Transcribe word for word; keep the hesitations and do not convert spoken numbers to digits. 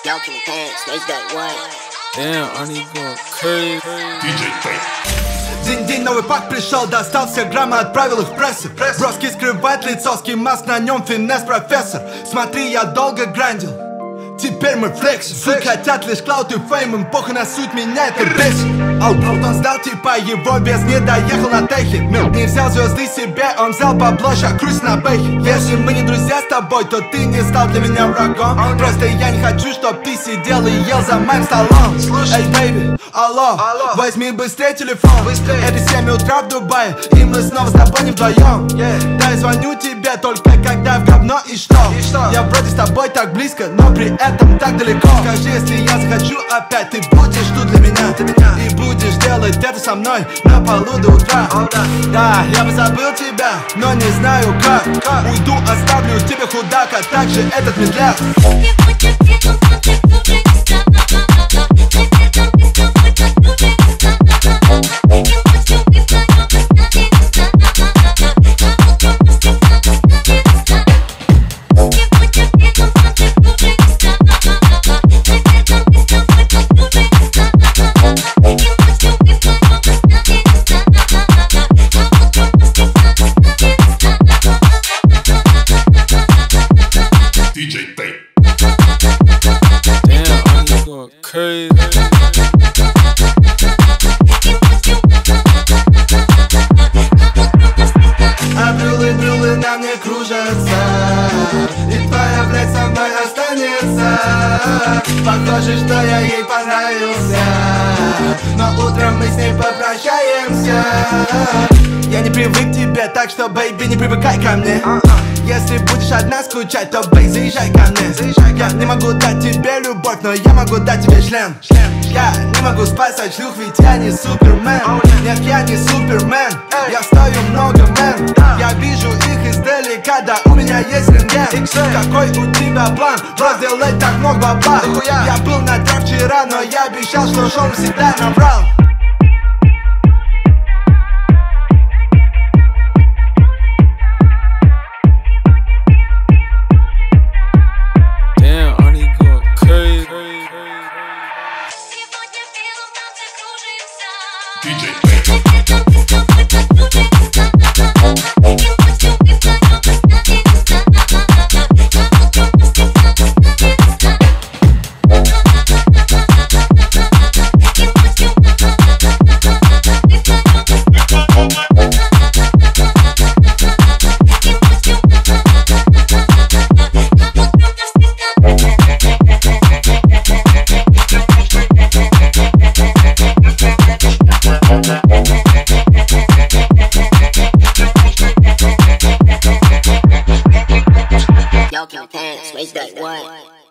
Y'all can pants, make that one. Damn, Aarne going crazy. ди джей Fake. День-день, новый пак пришел, достал все граммы, отправил их в прессу. Броски скрывает лицо, скимаск, на нем финес профессор. Смотри, я долго грандил, теперь мы флекс. Суд хотят лишь клаут и фейм, им похуй на суть, меня это бесит. Аут, он сдал типа его без, не доехал на техе. Не взял звезды себе, он взял бабло, ща круть на бэхе. Если мы не друзья с тобой, то ты не стал для меня врагом. Просто я не хочу, чтоб ты сидел и ел за моим столом. Эй, бэйби, алло, возьми быстрее телефон. Это семь утра в Дубае, и мы снова с тобой не вдвоем. Да, я звоню тебе только когда в говно и что? Я вроде с тобой так близко, но при этом так далеко. Скажи, если я захочу опять, ты будешь тут для меня, для меня. И будешь делать это со мной на полу до утра. oh, да. да, я бы забыл тебя, но не знаю как, как. Уйду, оставлю тебе худак, а также этот медляк. ди джей Fake. Damn, Aarne going crazy. А брюлы, брюлы на мне кружатся, и твоя, блядь, со мной останется. Похоже, что я ей понравился, но утром мы с ней попрощаемся. Я не привык к тебе, так что, бэйби, не привыкай ко мне. Если будешь одна скучать, то, бэй, заезжай ко мне. Я не могу дать тебе любовь, но я могу дать тебе член. Я не могу спасать шлюх, ведь я не супермен. Нет, я не супермен, я стою много, мэн. Я вижу их издалека, да у меня есть рентген. Какой у тебя план? Разделать так много бабла. Я был на трек вчера, но я обещал, что шоу всегда наврал. Damn, Aarne going crazy. ди джей Fake. Y'all can pants, make that one.